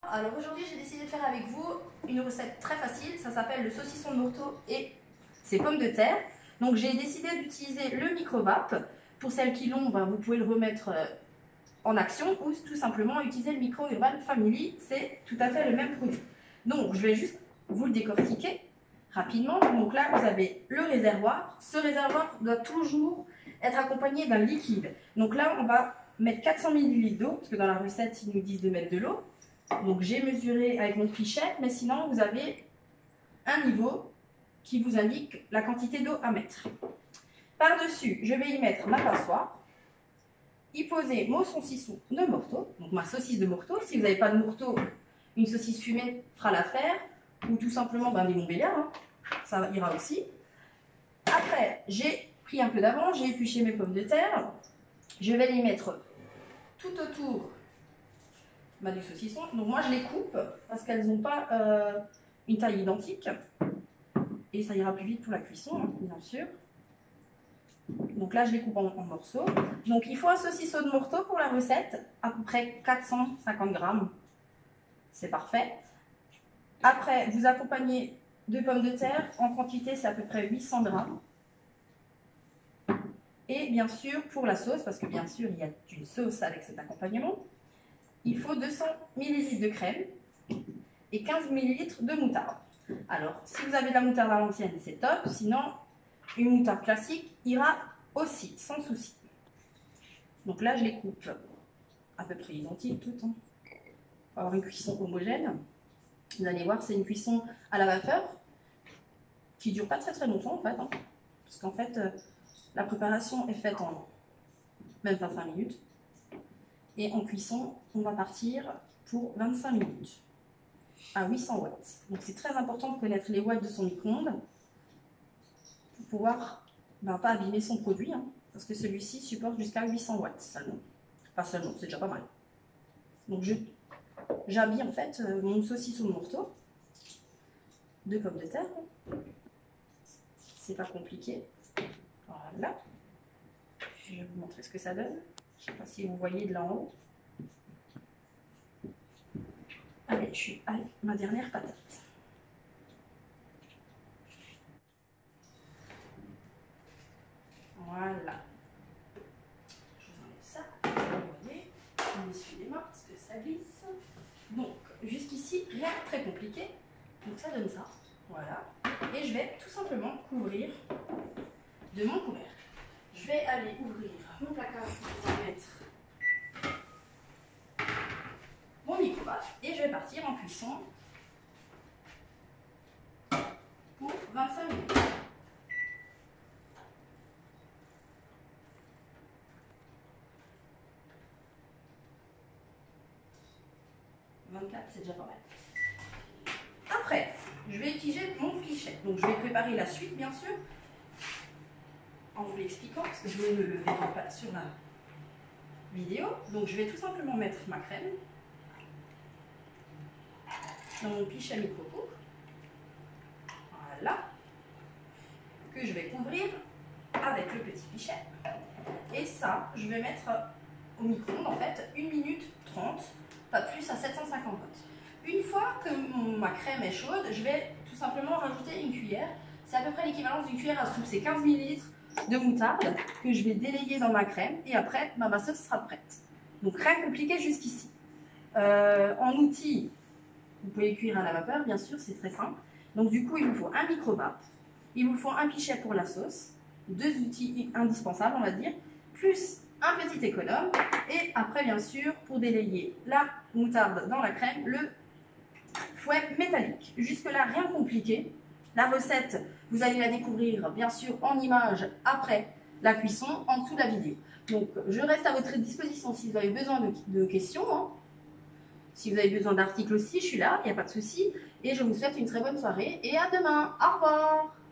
Alors aujourd'hui j'ai décidé de faire avec vous une recette très facile, ça s'appelle le saucisson de Morteau et ses pommes de terre. Donc j'ai décidé d'utiliser le micro-vape. Pour celles qui l'ont, vous pouvez le remettre en action ou tout simplement utiliser le micro-urban family, c'est tout à fait le même produit. Donc je vais juste vous le décortiquer rapidement. Donc là vous avez le réservoir, ce réservoir doit toujours être accompagné d'un liquide. Donc là on va mettre 400 ml d'eau, parce que dans la recette ils nous disent de mettre de l'eau. Donc j'ai mesuré avec mon pichet, mais sinon vous avez un niveau qui vous indique la quantité d'eau à mettre. Par-dessus, je vais y mettre ma passoire, y poser mon saucisson de Morteau, donc ma saucisse de Morteau. Si vous n'avez pas de Morteau, une saucisse fumée fera l'affaire, ou tout simplement des Montbéliards, hein, ça ira aussi. Après, j'ai pris un peu d'avance, j'ai épluché mes pommes de terre, je vais les mettre tout autour du saucisson. Donc moi je les coupe parce qu'elles n'ont pas une taille identique et ça ira plus vite pour la cuisson, hein, bien sûr. Donc là je les coupe en morceaux. Donc il faut un saucisson de Morteau pour la recette, à peu près 450 grammes, c'est parfait. Après vous accompagnez de pommes de terre, en quantité c'est à peu près 800 grammes. Et bien sûr pour la sauce, parce que bien sûr il y a une sauce avec cet accompagnement, il faut 200 ml de crème et 15 ml de moutarde. Alors, si vous avez de la moutarde à l'ancienne, c'est top. Sinon, une moutarde classique ira aussi, sans souci. Donc là, je les coupe à peu près identiques toutes, hein, pour avoir une cuisson homogène. Vous allez voir, c'est une cuisson à la vapeur qui ne dure pas très longtemps en fait. Hein, parce qu'en fait, la préparation est faite en même pas 5 minutes. Et en cuisson, on va partir pour 25 minutes à 800 watts. Donc c'est très important de connaître les watts de son micro-ondes pour pouvoir pas abîmer son produit, hein, parce que celui-ci supporte jusqu'à 800 watts seulement. Pas seulement, c'est déjà pas mal. Donc j'habille en fait mon saucisson de Morteau de pommes de terre. C'est pas compliqué. Voilà. Je vais vous montrer ce que ça donne. Je ne sais pas si vous voyez de là en haut. Allez, je suis avec ma dernière patate. Voilà. Je vous enlève ça. Vous voyez, on essuie les mains parce que ça glisse. Donc, jusqu'ici, rien de très compliqué. Donc, ça donne ça. Voilà. Et je vais tout simplement couvrir de mon couvercle. Je vais aller ouvrir mon placard pour mettre mon micro-vape et je vais partir en cuisson pour 25 minutes. 24, c'est déjà pas mal. Après, je vais utiliser mon pichet. Donc je vais préparer la suite bien sûr en vous l'expliquant parce que je ne le verrai pas sur la vidéo. Donc je vais tout simplement mettre ma crème dans mon pichet micro-coupe. Voilà. Que je vais couvrir avec le petit pichet. Et ça, je vais mettre au micro-ondes en fait 1 minute 30, pas plus, à 750 watts. Une fois que ma crème est chaude, je vais tout simplement rajouter une cuillère. C'est à peu près l'équivalence d'une cuillère à soupe. C'est 15 ml de moutarde que je vais délayer dans ma crème et après ma sauce sera prête. Donc rien de compliqué jusqu'ici. En outil, vous pouvez cuire à la vapeur, bien sûr, c'est très simple. Donc du coup, il vous faut un micro-vape, il vous faut un pichet pour la sauce, 2 outils indispensables, on va dire, plus un petit économe. Et après, bien sûr, pour délayer la moutarde dans la crème, le fouet métallique. Jusque-là, rien de compliqué. La recette, vous allez la découvrir, bien sûr, en images après la cuisson, en dessous de la vidéo. Donc, je reste à votre disposition si vous avez besoin de questions, hein. Si vous avez besoin d'articles aussi, je suis là, il n'y a pas de souci. Et je vous souhaite une très bonne soirée et à demain. Au revoir.